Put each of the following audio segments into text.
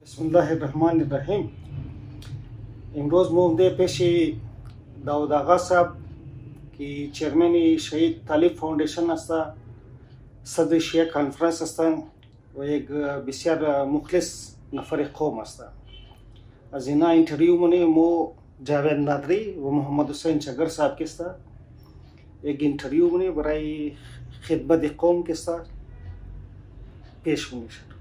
بسم الله الرحمن الرحیم. امروز مومده پیش داود آقا صاحب که چیرمن شهید طالب فاوندیشن است، صدر شیعه کانفرنس هستند و یک بسیار مخلص نفر قوم است. از اینا اینترویو منی مو جاوید نادری و محمد حسین چگر صاحب کست یک اینترویو منی برای خدمت قوم کست پیش منی شد.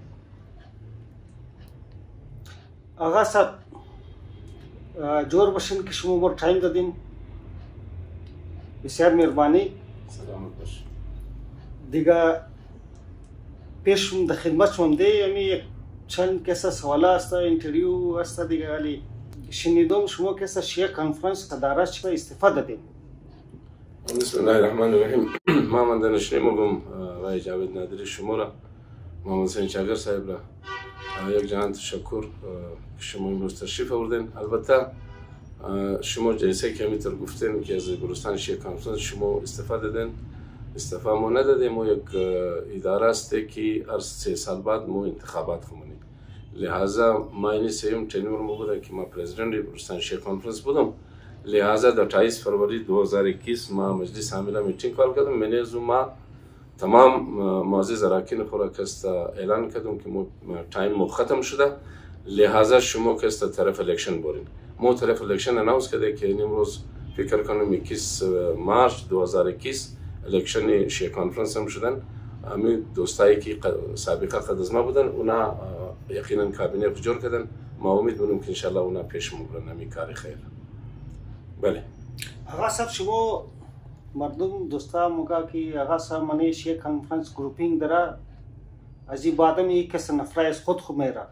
آقا صاحب جور باشین که شما بر تایم دادین، بسیار مهربانی. سلامت باش. دیگه پیشم در خدمت شونده، یعنی یک چند کسا سوالا است، اینترویو است دیگه. ولی شنیدم شما کسا شیعه کانفرنس تدارش چه استفاده دادین. بسم الله الرحمن الرحیم. ما من دانشجو بودم و جاوید نادری شما را، محمد حسین چاگر صاحب را یک جهان تشکر که شما امروز تشریف آوردین. البته شما جلسه که همیتر گفتین که از گلستان شیعه کانفرنس شما استفاده دادین، استفاده ما ندادیم. ما یک اداره است که هر 3 سال بعد ما انتخابات کنیم. لہذا ما این سیم تنور ما بوده که ما پرزیدنت گلستان شیعه کانفرنس بودم. لہذا در 28 فروری 2021 ما مجلس عامله میتینگ کار کردم. من از ما تمام معزز اراکین خورا کست اعلان کردم که تایم مو ختم شده، لہذا شما کست طرف الیکشن برین. ما طرف الیکشن اناونس کرده که امروز فکر کنم 21 مارچ 2021 الیکشن شیعه کانفرنس هم شدن. همین دوستایی که سابقه قد از ما بودن اونا یقینا کابینه جور کردن. ما امید داریم که انشالله اونا پیش میبرن همین کار خیر. بله آقا صاحب شما مردم دوستا موقع که آقا صاحب منی شیعه کانفرنس گروپینگ داره، از این بعدم یک کس نفره از خود میره،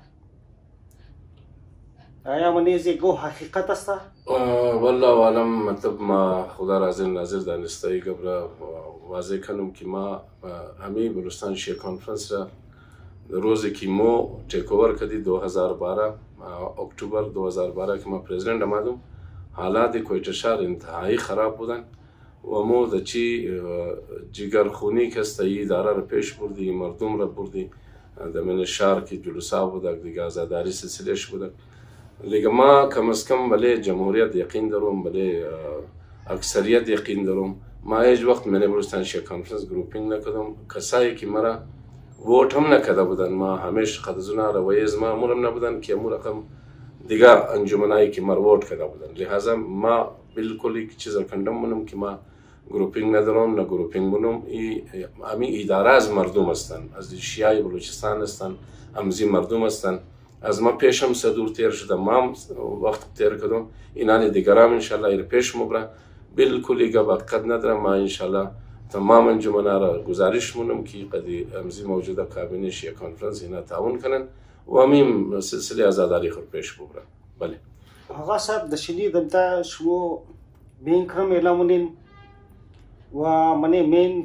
آیا منی از یک حقیقت است؟ والله عالم مطلب ما خدا رازق ناظر دانسته قبل واضح کنم که ما همین بلوچستان شیعه کانفرنس را روزی که ما تیک اوور کردی 2012 اکتبر 2012 که ما پرزیدنت آمدم، حالات کویته شهر انتهایی خراب بودن و ما د چی جگرخونی کسته ای اداره را پیش بردی، مردم را بردی در من شهر که جلوسا بودک دیگه آزاداری سلسلهش بودک. لیکن ما کم از کم بله جمهوریت یقین دارم، بله اکثریت یقین دارم. ما هیچ وقت من بلوچستان شیعه کانفرنس گروپینگ نکردم. کسایی که مرا ووت هم نکرده بودن، ما همیشه قد از اونا رویه از ما امورم نبودن که امور رقم دیگه انجمنایی که مرا ووت کرده بودن. لہذا ما بالکل یک چیز را کندم منم که ما گروپینگ ندارم، نه گروپینگ بونم. همین اداره از مردم هستن، از شیعه بلوچستان هستن، همزی مردم هستن. از ما پیشم صدور تیر شده، ما وقت تیر کردم. اینان دیگرام انشالله ایر پیش مبره بالکل ایگه وقت ندارم. ما انشالله تمام انجمنا را گزارش مونم که قدی همزی موجوده کابینه شیعه کانفرنس اینا تعاون کنن و همین سلسله آزاداری خود پیش ببره. بله آقا صاحب شنیدم تا شما بین کرم اعلامونین و منی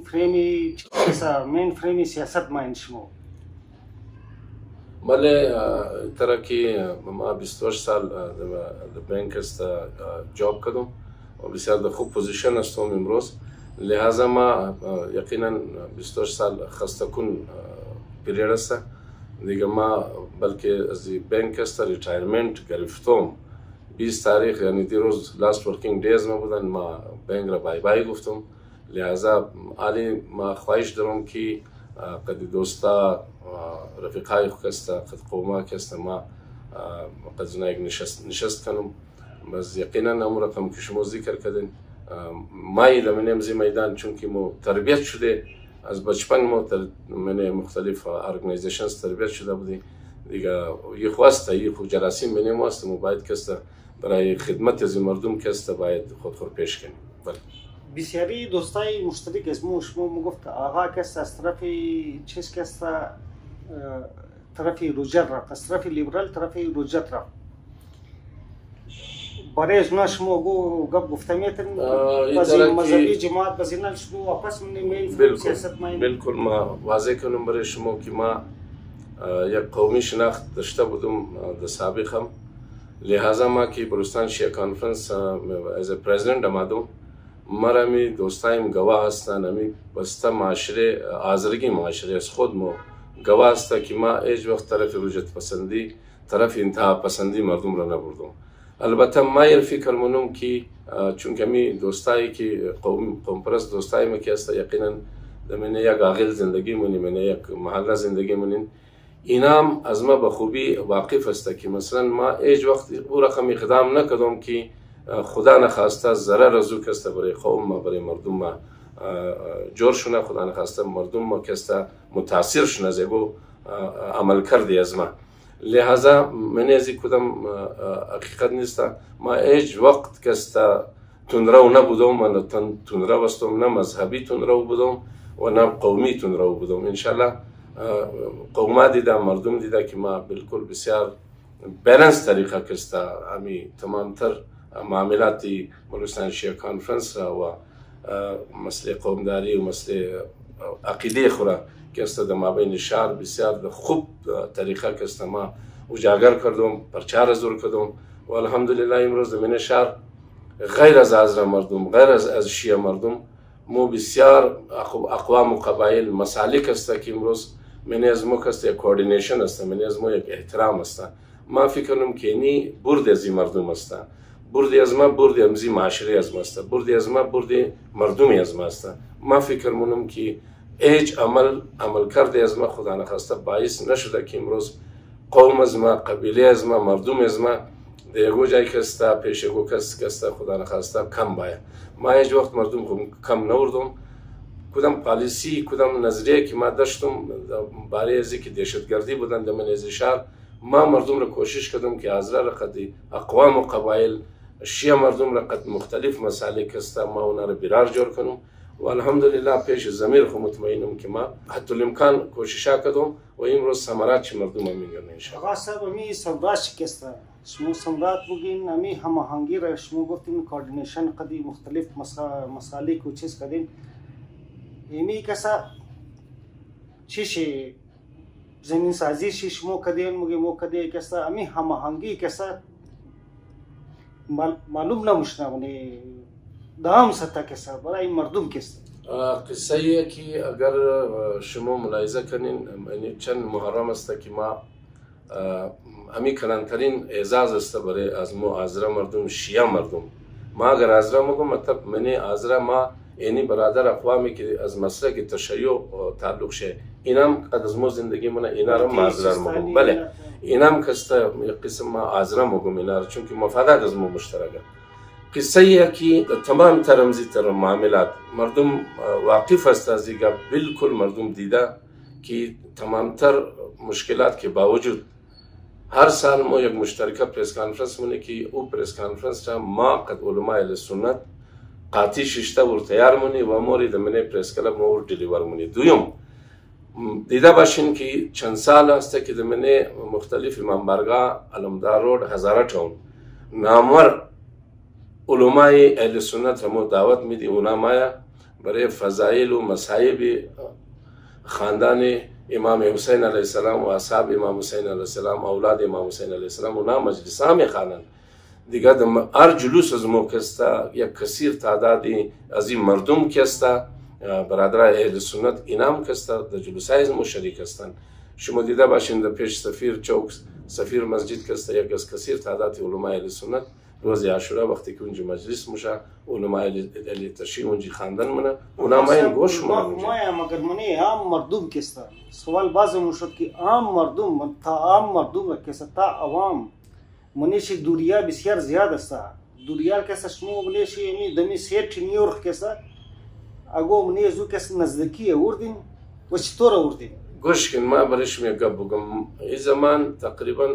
مین فریمی سیاست ماین شما. بله ترا که ما 28 سال در بانک است جاب کردم و بسیار در خوب پوزیشن هستم امروز. لہذا ما یقینا 28 سال خسته کن پیریود است دیگه. ما بلکه از بانک است ریتایرمنت گرفتم 20 تاریخ، یعنی دیروز لاست ورکینگ دیز ما بودن. ما بانک را بای بای گفتم. لہذا علی ما خواهش دارم که قد دوستا رفیقای کستا قد قوما کستا ما قد زنا یک نشست کنم. بس یقینا امور رقم که شما ذکر کردین مایی لمنیم زی میدان، چون که ما تربیت شده از بچپن، ما من مختلف ارگانیزیشنز تربیت شده بودیم دیگه. یه خواسته یه خود جراسیم منیم است، ما باید کستا برای خدمت از مردم کستا باید خود پیش کنیم. بله بسیاری دوستای مشترک از شما میگفت آقا کس از طرف چیز کس طرف روجر رفت، از طرف لیبرال طرف روجت رفت. برای از اونا شما گفت گفته میتن بازی مذهبی جماعت بزینال شما واپس منیم سیاست ماین. بالکل ما واضح کنم برای شما که ما یک قومی شناخت داشته بودم در سابقم. لہذا ما که بلوچستان شیعه کانفرنس از پرزیدنت آمدم، مرا می دوستایم گواه هستن. همی بسته معاشره آزرگی معاشره از خود ما گواه است که ما هیچ وقت طرف رجعت پسندی طرف انتها پسندی مردم را نبردم. البته ما یه فکر منم که چون کمی دوستایی که قوم پرست دوستای ما که است یقینا من یک عاقل زندگی مونی من یک محله زندگی مونین اینام از ما به خوبی واقف است که مثلا ما هیچ وقت او رقم اقدام نکردم که خدا نخواسته ضرر از او کسته برای قوم ما برای مردم ما جور شونه، خدا نخواسته مردم ما کسته متاثر شونه زیگو عمل کرده از ما. لحظا من از کدام حقیقت نیست ما هیچ وقت کسته تندرو نبودم و نه تندرو هستم، نه مذهبی تندرو بودم و نه قومی تندرو بودم. انشالله قوم دیده مردم دیده که ما بالکل بسیار بیلنس طریقه کسته همی تمام تر معاملاتی بلوچستان شیعه کانفرنس و مسئله قومداری و مسئله عقیده خورا کسته در مابین شهر بسیار خوب طریقه کسته ما اجاگر کردم، پرچار زور کردم و الحمدلله امروز من شهر غیر از عذرا مردم، غیر از شیعه مردم مو بسیار اقوام و قبایل مسالک است که امروز من از مو کسته یک کوردینیشن است، من از مو یک احترام است. ما فکر کنم که نی برد از این مردم است، برد از ما برد امزی معاشره از ما است، برد از ما برد مردمی از ما است. ما فکر منم که هیچ عمل کرده از ما خدا نخواسته باعث نشده که امروز قوم از ما، قبیله از ما، مردم از ما دیگه جای کسته پیش گو کسته خدا نخواسته کم باید. ما هیچ وقت مردم کم نوردم. کدام پالیسی کدام نظریه که ما داشتم برای ازی که دهشتگردی بودن در من از شهر، ما مردم را کوشش کردم که از را قدی اقوام و قبایل شیعه مردم را قد مختلف مسائل کسته ما اونا را برار جور کنم و الحمدلله پیش ضمیر خو مطمئنم که ما حتی الامکان کوشش کردم و امروز ثمرات چه مردم هم میگن ان شاء الله. آقا صاحب امی سمرات شکسته شما سمرات بگین امی هماهنگی را شما گفتین کوردینیشن قدی مختلف مسالک و چیز کردین امی کسا چیشی زمین سازی شما کردین مو کردی کسا امی هماهنگی کسا معلوم نموشنا منی دام سطح کسا برای مردم کسا قصه ایه که اگر شما ملاحظه کنین چند محرم است که ما امی کلانترین اعزاز است برای از مو آذرا مردم شیعه مردم. ما اگر آذرا مگم مطلب منی آذرا ما یعنی برادر اقوامی که از مسلک تشیع تعلق شه اینم از مو زندگی من اینا را آذرا مگم. بله اینم کسته قسم ما آذرا مگم اینا را چون که مفادات از مو مشترکه. قصه ایه که تمام ترمزی تر معاملات مردم واقف است از دیگه بالکل مردم دیده که تمام تر مشکلات که باوجود هر سال ما یک مشترکه پریس کانفرنس مونه که او پریس کانفرنس را ما قد علماء اهل سنت قاطی ششته ور تیار مونی و مورد منه پریس کلاب مور دیلیور مونی. دویم دیده باشین که چند سال است که منه مختلف منبرگاه علمدار رود هزاره تاون نامور علماء اهل سنت را ما دعوت میدی اونا مایا برای فضائل و مصائب خاندان امام حسین علیه السلام و اصحاب امام حسین علیه السلام اولاد امام حسین علیه السلام اونا مجلس هم خانن دیگه هر جلوس از مو کستا یک کثیر تعدادی از این مردم کستا برادرای اهل سنت اینام کستا در جلوسای از مو شریک هستند. شما دیده باشین در پیش سفیر چوک سفیر مسجد کستا یک از کثیر تعدادی علماء اهل سنت روز عاشورا وقتی که اونجا مجلس میشه علماء اهل تشیع اونجا خواندن منه اونا ما این گوش ما مگر منی عام مردم کستا سوال باز شد که عام مردم تا عام مردم کستا تا عوام منیشی دوریا بسیار زیاد است. دوریا کسا شما منیشی یعنی دمی سیت نیورخ کسا اگو منیزو کس نزدیکی اوردین و چطور اوردین؟ گوش کن ما برش میگم بگم این زمان تقریبا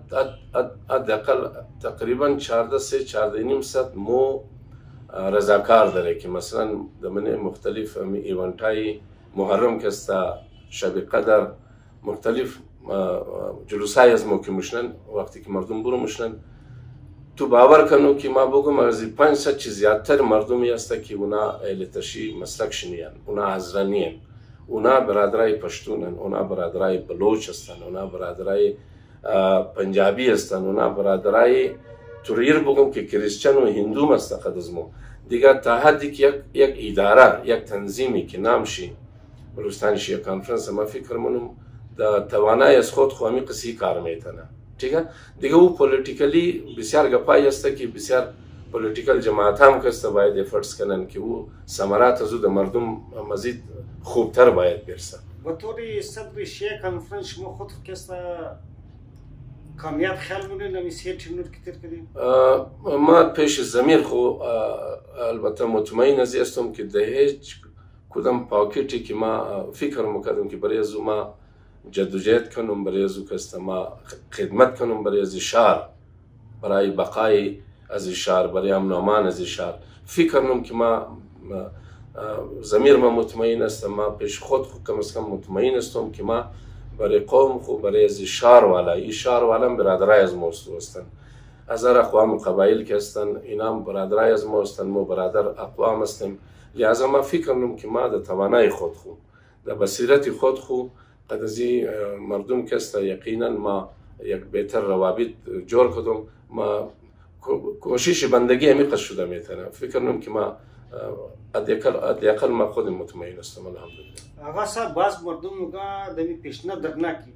حداقل تقریبا 14 ساعت مو رضاکار داره که مثلا دمنه مختلف ایونتای محرم کستا شب قدر مختلف جلوسای از مو که مشنن وقتی که مردم برو مشنن تو باور کنو که ما بگم از 500 چیز زیادتر مردمی است که اونا اهل تشیع مسلک شنیان، اونا حضرانیان، اونا برادرای پشتونن، اونا برادرای بلوچ هستن، اونا برادرای پنجابی هستن، اونا برادرای توریر بگم که کریسچن و هندو مستقد از مو دیگه تا حدی که یک اداره یک تنظیمی که نامشی بلوچستان شیعه کانفرنس ما فکر منم توانایی از خود خو همی قصی کار میتونه. دیگه او پولیتیکلی بسیار گپایی است که بسیار پولیتیکل جماعت هم کسته باید افرتس کنن که او ثمرات از او مردم مزید خوبتر باید برسه. و طور صدر شیعه کانفرنس شما خود کسته کامیاب خیال مونه نمیسیه چنور کتر کردیم؟ ما پیش زمیر خو البته مطمئن از استم که ده هیچ کدام پاکتی که ما فکر میکردم که برای از ما جدوجهد کنم، برای از کسته ما خدمت کنم برای از شهر، برای بقای از شهر، برای امنامان از شهر فکر کنم که ما زمیر ما مطمئن است، ما پیش خود کم از کم مطمئن استم که ما برای قوم خو برای از شهر والا این شهر والا برادرای از ما هستند، از هر اقوام قبایل که هستند اینا برادرای از ما هستند، ما برادر اقوام هستیم. لذا ما فکر کنم که ما در توانای خود خو در بصیرت خود خو قد از مردم که است یقینا ما یک بهتر روابط جور کدم، ما کوشش بندگی همی قد شده میتونه. فکر کنم که ما ادیقل ما خود مطمئن هستم الحمدلله. آقا صاحب باز مردم مگا دمی پیشنه درناکی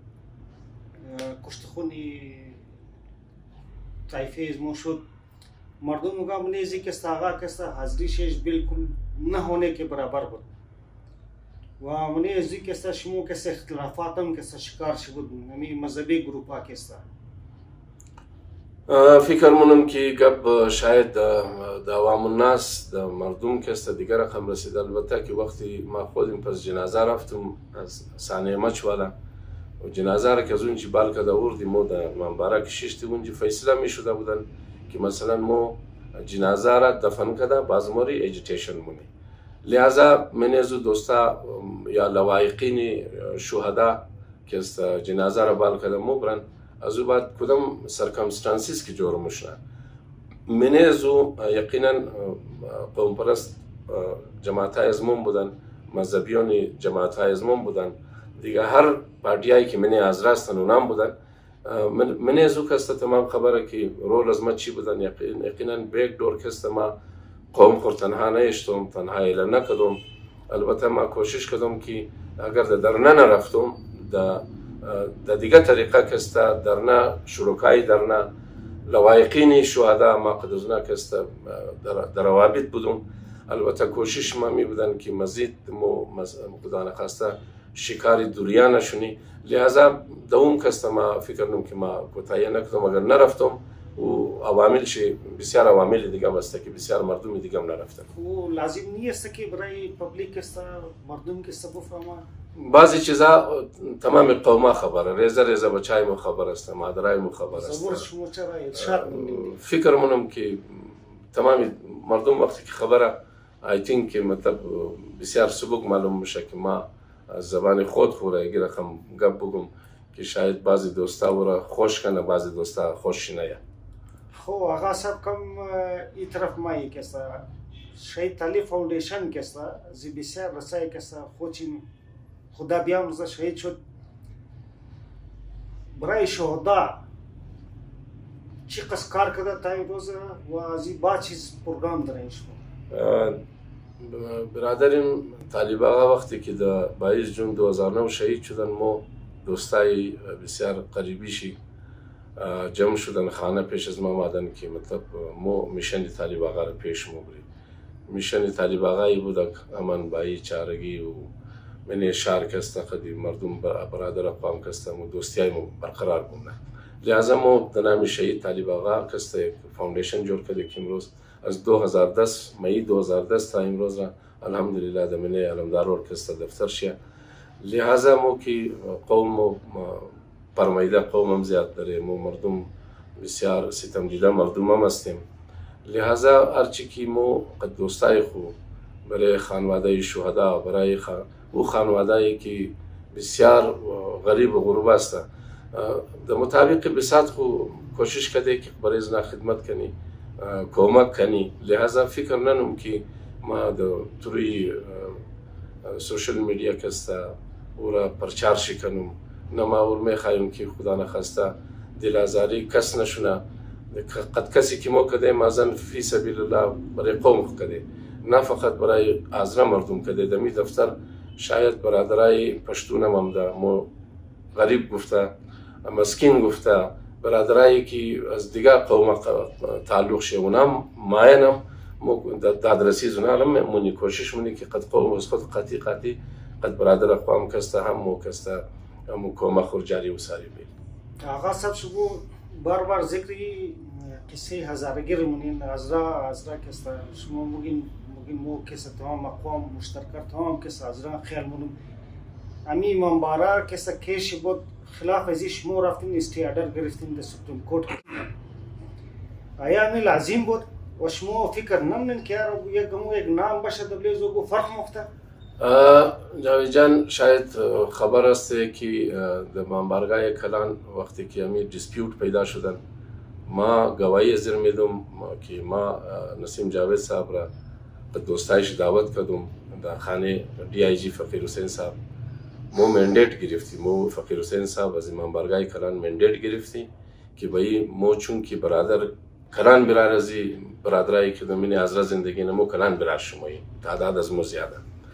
کشتخونی طایفه ازمو شد، مردم مگا منیزی که آقا کستا حاضری شش بالکل نه होने के बराबर بود و منیزی که شمو که اختلافات هم که شکار شد نمی مذهبی گروپا که فکر منم که گپ شاید د عوام الناس د مردم که است دیگر رقم رسید. البته که وقتی ما خودم پس جنازه رفتم از سانه مچوالا و جنازه را که از اونجی بالکه دا اوردیم و در منبره کشیشتی اونجی فیصله می شده بودن که مثلا ما جنازه را دفن کده باز موری ایجیتیشن مونی. لذا من از دوستا یا لوایقین شهدا که است جنازه را بالکه دا مو برن از او بعد کدام سرکمستانسیز که جور مشنه من از او یقینا قوم پرست جماعت های ازمون بودن، مذهبیان جماعت های ازمون بودن، دیگه هر پارتیایی که من از راستن اونام بودن. من از او کسته تمام خبره که رول از ما چی بودن. یقینا بیگ دور کسته ما قوم خور تنها نیشتم، تنها ایله نکدم. البته ما کوشش کدم که اگر درنه نرفتم در دیگه طریقه کسته درنه شرکایی درنه لوایقین شهدا ما قدرنا کسته در روابط بودم. البته کوشش ما می بودن که مزید مقدانه خواسته شکاری دوریان نشونی. لذا دوم کسته ما فکر کنم که ما کوتاهی نکردم اگر نرفتم و عوامل بسیار عوامل دیگه هست که بسیار مردم دیگه هم نرفتن. و لازم نیست که برای پبلیک است مردم که سبب فهمه بعضی چیزا تمام قوما خبره، ریزه بچای مو خبر است، مادرای مو خبر است. فکر منم که تمام مردم وقتی که خبره آی تینک که مطلب بسیار سبک معلوم میشه که ما از زبان خود خوره اگر رقم گپ بگم که شاید بعضی دوستا ورا خوش کنه بعضی دوستا خوش نه. خو آقا صاحب کم این طرف مایی که است شهید طالب فاوندیشن که است زی بسیار رسای که است خوچین خدا بیام روز شهید شد برای شهدا چی قصد کار کرده تا این روز و از این با چیز پروگرام دارین شما؟ برادرم طالب آقا وقتی که در 22 جون 2009 شهید شدن ما دوستای بسیار قریبیشی جمع شدن خانه پیش از ما آمدن که مطلب ما میشن طالب آقا را پیش ما بریم. میشن طالب آقایی بود امان بایی چارگی و من شهر کسته خدی مردم برادر اقوام کسته مو دوستیای مو برقرار بمونه. لذا ما در نام شهید طالب آقا کسته فاوندیشن جور کرده که امروز از 2010 مئی 2010 تا امروز را الحمدلله در من علمدار ارکستر دفتر شه. لذا ما که قوم پرمایده قوم هم زیاد داره، ما مردم بسیار ستم دیده مردم هم هستیم. لذا هرچی که ما قد دوستای خو برای خانواده شهدا، برای او خانواده که بسیار غریب و غربه است در مطابق بساط خو کوشش کرده که برای ازنا خدمت کنی کمک کنی. لذا فکر ننم که ما در توی سوشل میڈیا کسته او را پرچار شکنم نه ما اور میخوایم که خدا نخواسته دلازاری کس نشونه. قد کسی که ما کده مازن فی سبیل الله برای قوم کده نه فقط برای ازنا مردم کده. دمی دفتر شاید برادرای پشتون هم ده مو غریب گفته، مسکین گفته، برادرایی که از دیگه قوم تعلق شونم ماینم دادرسی زنالم منی کوشش منی که قد قوم از خود قطی قد برادر اقوام کسته هم کسته هم کومه خور جاری و ساری بید. آقا صاحب شما بار ذکری قصه هزارگیر منین ازرا کسته شما مگین مو کسته تمام اقوام مشترکات تمام کسته ازرا خیال منم امی منبارا کسته کیش بود خلاف ازی شما رفتین استیادر گرفتین در سپریم کورت آیا امی لازم بود و شما فکر نمونین که یک نام باشه دبلیزو گو فرق مفته؟ جاوید جان شاید خبر است که در منبرگاه کلان وقتی که امی دیسپیوت پیدا شدن ما گواهی ازیر میدم که ما نسیم جاوید صاحب را به دوستایش دعوت کردم در خانه DIG فقیر حسین صاحب مو مندیت گرفتی مو فقیر حسین صاحب از منبرگاه کلان مندیت گرفتی که بایی مو چون که برادر کلان برار ازی برادرایی که دمینی ازرا زندگی نمو کلان برار شمایی تعداد از مو زیاده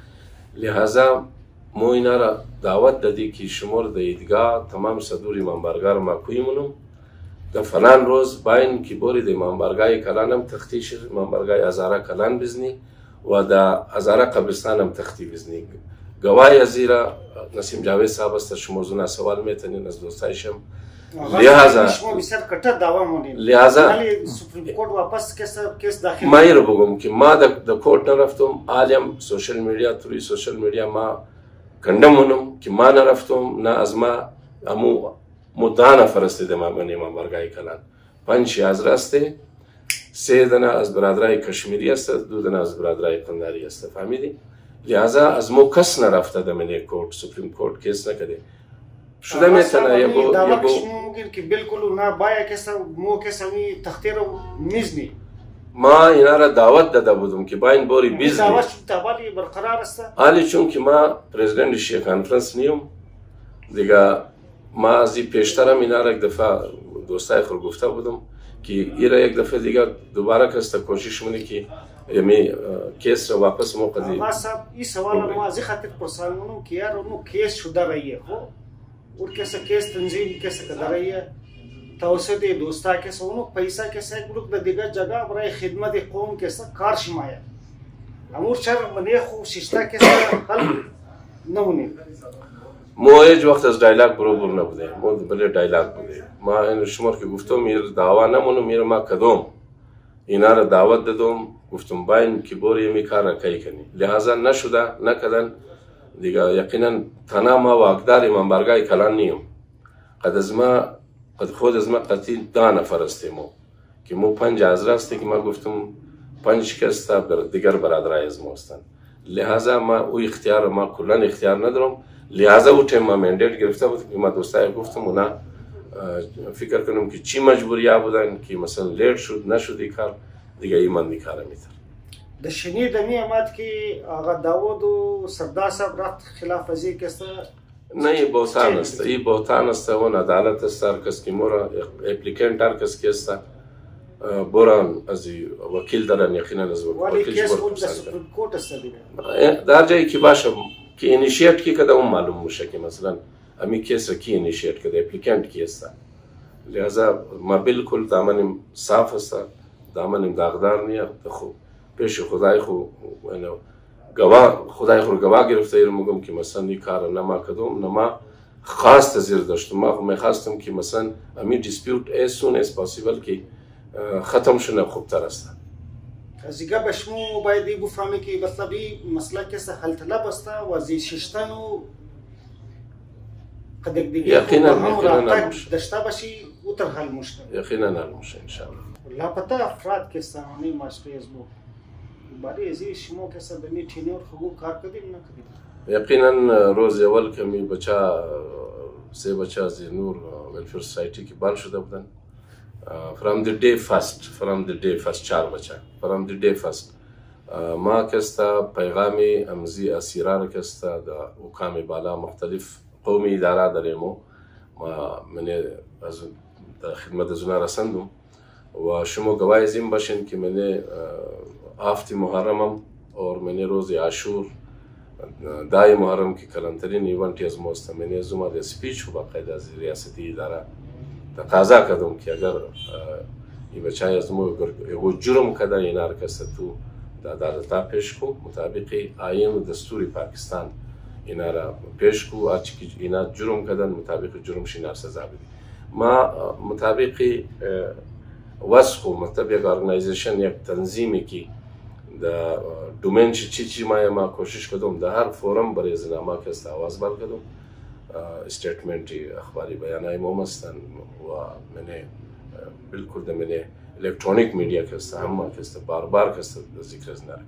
لحاظا مو اینا را دعوت دادی که شمار در ایدگاه تمام صدوری منبرگاه ما کوی منم در فلان روز باین که بوری در منبرگاه کلانم تختیش منبرگاه ازارا کلان بزنی و در ازارا قبرستانم تختی بزنی گواهی ازیرا نسیم جاوید صاحب است شما زنا سوال میتونین از دوستایشم لحاظا شما بسیار کٹر دعوا مونین لحاظا ولی سپریم کورت واپس کیس داخل ما رو بگم که ما در کورت نرفتم عالم سوشل میڈیا توی سوشل میڈیا ما کندمونم که ما نرفتم نه از ما امو مدانه فرستیده ما منی منبرگاه کلان 5 از راسته 3 دنا از برادرای کشمیری است 2 دنا از برادرای قنداری است فهمیدی لحاظا از مو کس نرفته در منی کورت سپریم کورت کیس نکده شده میتونه یگو ممکن که بالکل نه باید کسی مو کسی می تختیر میزنی ما اینا را دعوت داده بودم که با این بوری بیزنی دعوت تبالی برقرار است حالی چون که ما پرزیدنت شیعه کانفرنس نیم دیگه ما از این پیشترم اینا را یک دفعه دوستای خود گفته بودم که ایرا یک دفعه دیگه دوباره کسته کوشش منی که یمی کیس را واپس موقعی آقا صاحب این سوال ما از خاطر پرسانم که یار اونو کیس شده رਹੀه خو और कैसे केस तंजीम कैसे कर रही है توسط دوستا कैसे उन्होंने पैसा कैसे एक ग्रुप देगा जगह बराए खिदमत कौम कैसे कार शिमाया امور شر منی خو ششتا कैसे حل نمونه مو هیچ وقت از دایلاگ برابر نبوده مو بله دایلاگ بوده ما این شمار که گفتم میر دعوا نمونو میر ما کدوم اینا را دعوت دادم گفتم باین که بوری می کار کی کنی لحاظا نشده نکدن دیگه یقینا تنها ما واقدار منبرگاه کلان نیم قد خود از ما قتیل 10 نفر استیمو که مو 5 از راسته که ما گفتم 5 کس تا دیگر برادرای از ما هستن لحاظا ما او اختیار ما کلان اختیار ندارم لحاظا او تیم ما مندیت گرفته بود که ما دوستای گفتم اونا فکر کنم که چی مجبوری بودن که مثلا لیت شد نشد کار دیگه ایمان میکاره میتر د شنید میامد که آقا داوود و سردار صاحب رفت خلاف ازی کسته نه این بوتان است این بوتان است و عدالت است هر کس که مورا اپلیکنت هر کس که است بران از وکیل دارن یقینا از ولی کیس خود در سپریم کورت است دیگه در جایی که باشه که اینیشیت کی کده اون معلوم میشه که مثلا امی کیس را کی اینیشیت کده اپلیکنت کی است لذا ما بالکل دامنم صاف است دامنم داغدار نیه خوب پیش خدای خو خدای خو گواه گرفته ایرم میگم که مثلا این کار نما کدوم نما خواست زیر داشتم ما میخواستم که مثلا امی دیسپیوت as soon as possible که ختم شونه خوبتر است از دیگه بشمو باید بفهمی که مطلبی مسئله کسی حل طلب است و زی ششتنو قد دیگه یقینا داشته باشی او تر حل مشته یقینا حل مشه ان شاء الله لاپتا افراد که سامانی ماشته از بو برای ازی شما کسی دمی تینور خوب کار کردیم نکردیم یقینا روز اول کمی بچه 3 بچه از نور ویلفیر سوسایتی که بال شده بودن from the day first 4 بچه from the day first ما کستا پیغامی امزی اسیرار کستا دا حکام بالا مختلف قومی اداره داریمو من از خدمت زنا رساندم و شما گواهی زین باشین که من هفته محرمم اور من روز عاشور دای محرم که کلانترین ایونت از مستمنی از اومد سپیچ و باقاعده از ریاستی اداره تقاضا کردم که اگر این بچه از مو اگر جرم کده اینا را کسته تو عدالتا پیش کو مطابق آیین و دستور پاکستان اینا را پیش کو هرچی که اینا جرم کدن مطابق جرمش اینا سزا بدی. ما مطابق واسخو مطلب یک ارگنایزیشن یک تنظیمی که در دومین چی ما کوشش کردم در هر فورم برای زنما که است آواز بر کردم استیتمنتی اخباری بیانای مومستن و منه بالکل در منه الکترونیک میڈیا که است هم که است بار که است ذکر از نرکن.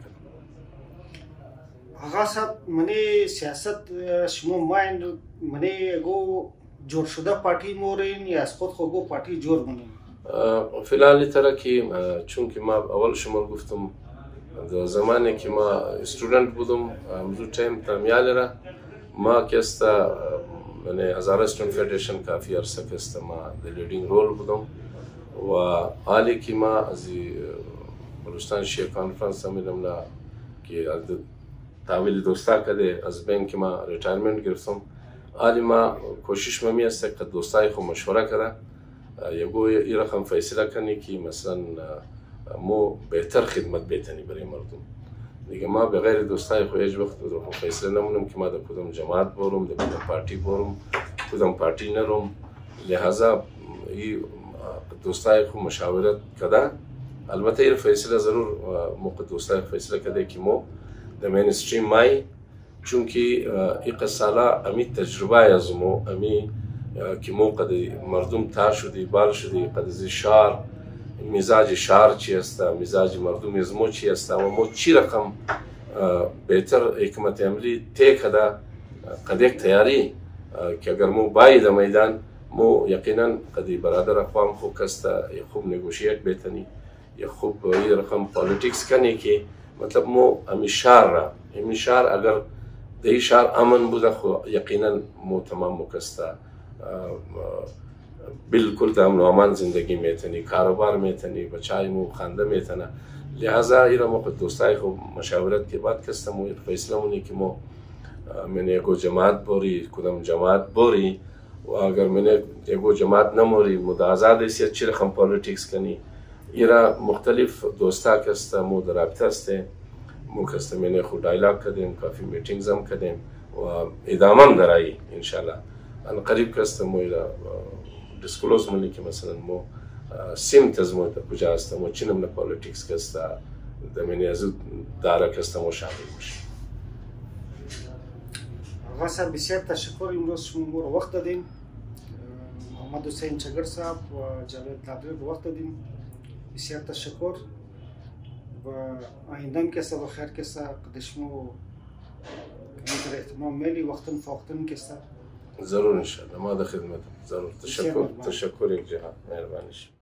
آقا صاحب منه سیاست شما مایند منه گو جور شده پارتی مورین یا از خود گو پارتی جور منین؟ فعلا ترکی چون که ما اول شما گفتم در زمانی که ما استودنت بودم مزود تایم تامیاله را ما که است من هزار استودنت فدریشن کافی عرصه که است ما در لیدینگ رول بودم و حالی که ما از بلوچستان شیعه کانفرنس میدم لا که تحویل دوستا کده از بین که ما ریتایرمنت گرفتم حالی ما کوشش می است که دوستای خو مشوره کرده یگو یه رقم فیصله کنی که مثلا مو بهتر خدمت بتنی برای مردم دیگه ما به غیر دوستای خو هیچ وقت رو فیصله نمونم که ما در کدام جماعت برم در کدام پارتی برم کدام پارتی نرم لحاظا این دوستای خو مشاورت کده البته این فیصله ضرور موقع دوستای فیصله کده که مو در مینستریم مای چون که این سالا امی تجربه از مو امی که موقع مردم تار شدی بال شدی قد از شهر مزاج شهر چی است مزاج مردم از مو چی است و مو چی رقم بهتر حکمت عملی طی کده قد یک تیاری که اگر مو باید در میدان مو یقینا قد برادر اقوام خوب کسته یا خوب نگوشیت بتنی یا خوب این رقم پالیتیکس کنی که مطلب مو امی شهر اگر در شهر امن بوده خو یقینا مو تمام مکسته بالکل در امن و امان زندگی میتونی کاروبار میتونی بچای مو خنده میتونه لحاظا ایرا موقع دوستای خو مشاورت که بعد کسته مو فیصله مونی که مو من یکو جماعت بوری کدام جماعت بوری و اگر من یکو جماعت نموری مو در آزاد حیثیت چی رقم پالیتیکس کنی ایرا مختلف دوستا کسته مو در رابطه استه مو کسته من خود دایلاگ کردیم کافی میتینگز هم کردیم و ادامه هم درایی انشالله ان قریب کسته مو ایرا دیسکلوز مونی که مثلا مو سیمت از مو کجا است مو چینم نه پالیتیکس کسته در منی از داره کسته مو شامل میشه. آقا صاحب بسیار تشکر امروز شما رو وقت دادین محمد حسین چگر صاحب و جاوید لابری رو وقت دادین بسیار تشکر و آیندم کسا و خیر کسا قدشمو در احتمام میلی وقتن فوقتن کسا ضرور انشاءالله ما در خدمتم ضرور تشکر یک جهان مهربانیش